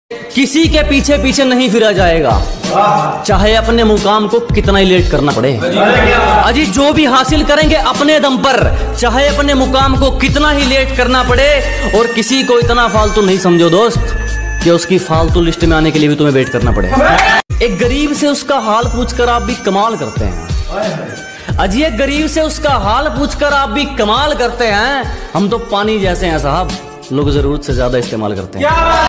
किसी के पीछे पीछे नहीं फिरा जाएगा, चाहे अपने मुकाम को कितना ही लेट करना पड़े। अजी जो भी हासिल करेंगे अपने दम पर, चाहे अपने मुकाम को कितना ही लेट करना पड़े। और किसी को इतना फालतू नहीं समझो दोस्त कि उसकी फालतू लिस्ट में आने के लिए भी तुम्हें वेट करना पड़े। एक गरीब से उसका हाल पूछकर आप भी कमाल करते हैं। अजी एक गरीब से उसका हाल पूछकर आप भी कमाल करते हैं। हम तो पानी जैसे हैं साहब, लोग जरूरत से ज्यादा इस्तेमाल करते हैं।